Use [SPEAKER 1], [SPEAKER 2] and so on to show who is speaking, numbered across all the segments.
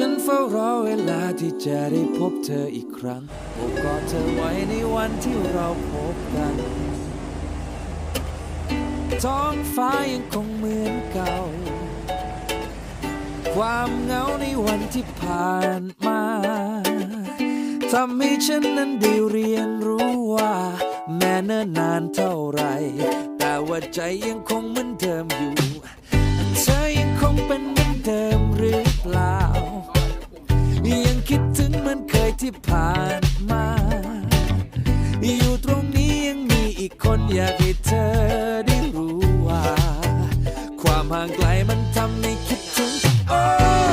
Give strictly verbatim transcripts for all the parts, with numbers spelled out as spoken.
[SPEAKER 1] ฉันเฝ้ารอเวลาที่จะได้พบเธออีกครั้งโอบกอดเธอไว้ในวันที่เราพบกันท้องฟ้ายังคงเหมือนเก่าความเหงาในวันที่ผ่านมาทำให้ฉันนั้นได้เรียนรู้ว่าแม้เนิ่นนานเท่าไรแต่ว่าใจยังคงเหมือนเดิมอยู่เธอยังคงเป็นเหมือนเดิมหรือเปล่ายังคิดถึงเหมือนเคยที่ผ่านมาอยู่ตรงนี้ยังมีอีกคนอยากให้เธอได้รู้ว่าความห่างไกลมันทำให้คิดถึงโอ้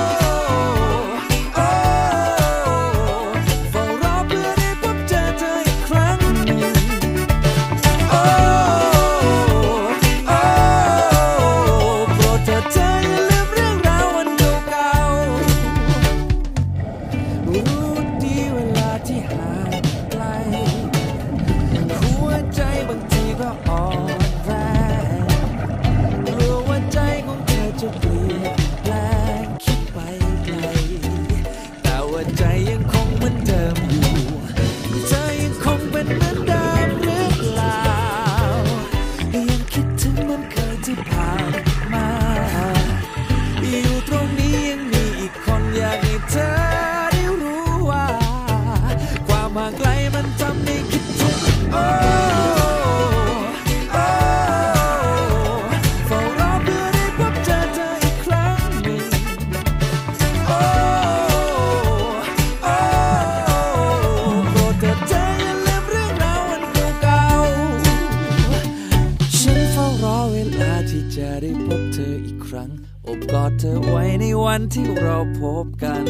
[SPEAKER 1] โอบกอดเธอไว้ในวันที่เราพบกัน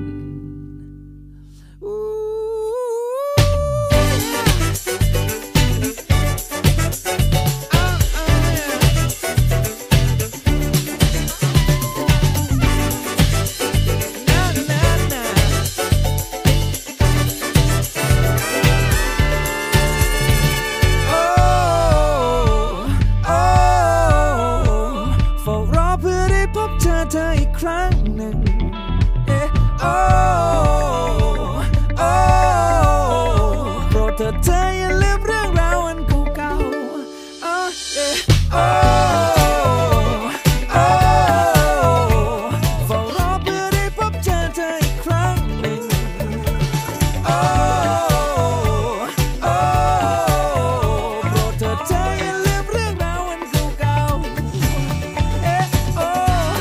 [SPEAKER 1] เธออีกครั้งหนึ่งเอ๊ะโอ้โอ้โปรดเธอเธออย่าลืมเรื่องราวอันเก่าๆโอ้เอ๊ะโอ้โอ้เฝ้ารอเพื่อได้พบเจอเธออีกครั้งหนึ่งโอ้โอ้โปรดเธอเธออย่าลืมเรื่องราวอันเก่าๆเอ๊ะโอ้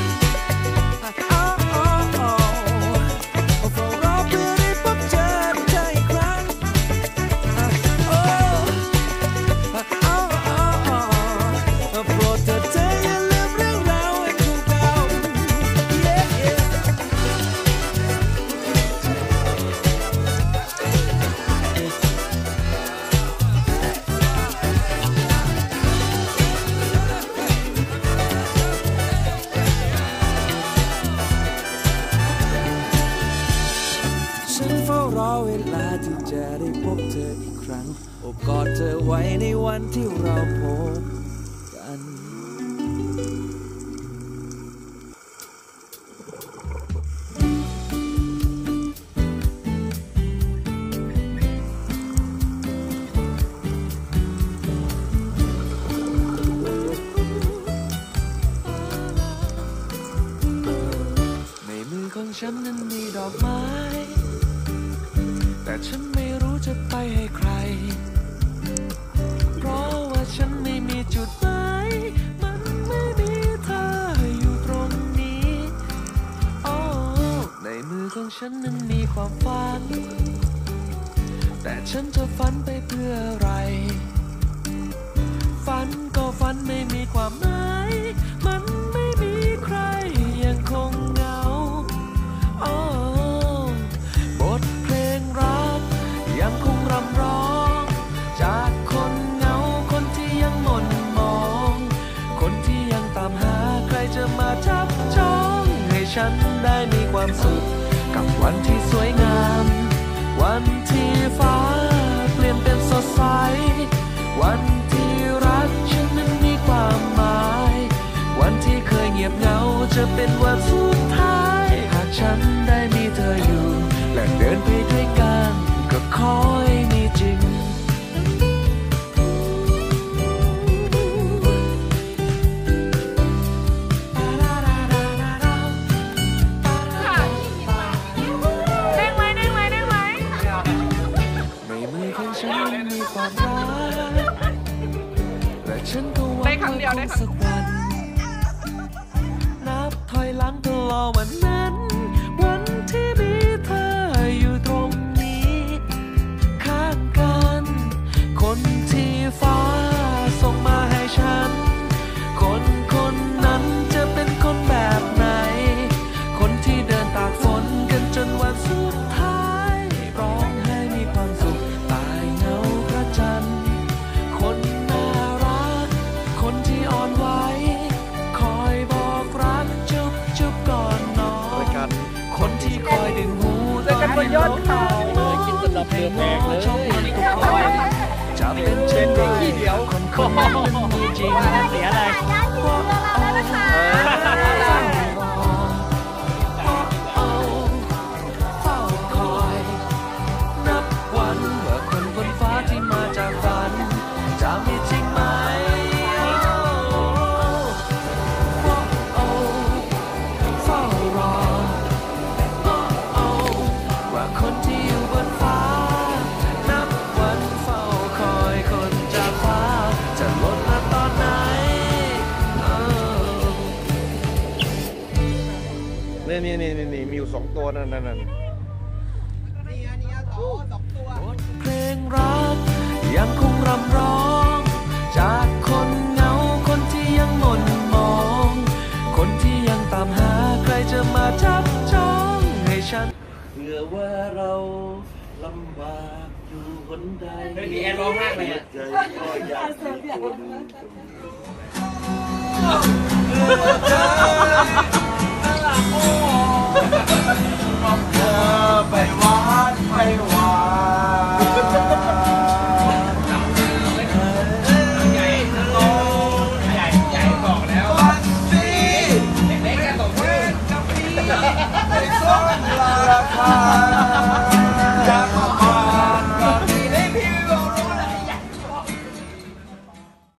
[SPEAKER 1] รอเวลาที่จะได้พบเธออีกครั้งโอบกอดเธอไว้ในวันที่เราพบกันในมือของฉันนั้นมีดอกไม้แต่ฉันไม่รู้จะไปให้ใครเพราะว่าฉันไม่มีจุดหมายมันไม่มีเธออยู่ตรงนี้โอ้ในมือของฉันนั้นมีความฝันแต่ฉันจะฝันไปเพื่ออะไรฝันก็ฝันไม่มีความหมายมันไม่มีใครยังคงเหงาโอ้ยังคงรำร้องจากคนเหงาคนที่ยังหม่นมองคนที่ยังตามหาใครจะมาจับจ้องให้ฉันได้มีความสุขกับวันที่สวยงามวันที่ฟ้าเปลี่ยนเป็นสดใสวันที่รักฉันนั้นมีความหมายวันที่เคยเงียบเหงาจะเป็นวันสุดท้ายหากฉันได้มีดินไปด้วยกันก็ขอให้มีจริงฉันก็หวังว่าคงสักวันนับถอยหลังตลอดวันนั้นวันที่มีเธออยู่ตรงนี้ข้างกันคนที่ฟ้าส่งมาให้ฉันคนคนนั้นจะเป็นคนแบบไหนคนที่เดินตากฝนกันจนวันสุดท้ายร้องไห้มีความสุขตายเงาพระจันทร์คนคนที่อ่อนไหวคอยบอกรักจุ๊บจุ๊บก่อนนอนคนที่คอยดึงหูตอนที่โลกตายเลยกินตลับเรือแพงเลยจะเป็นเช่นไรคนคนนั้นมีจริงเสียอะไรเฝ้าคอยนับวันว่าคนบนฟ้าที่มาจากฝันจะมีจริงไหมคนที่อยู่บนฟ้านับวันเฝ้าคอยคนจากฟ้าจะหล่นมาตอนไหน
[SPEAKER 2] นี่นี่นี่นี่มีอยู่สองตัวนั่นนั่นนั่น
[SPEAKER 1] เพลงรักยังคงรำร้องจากคนเหงาคนที่ยังหม่นมองคนที่ยังตามหาใครจะมาจับจองให้ฉันเผื่อว่าเราลำบากอยู่คนใดไม่มีแอนร้องไห้เลยใจก็อยากเป็นคนเธอไปวัดไปวาใหญ่โตใหญ่ใหญ่บอกแล้ววันนี้เล็กๆกันตกเวทกับพี่ในส้นราคา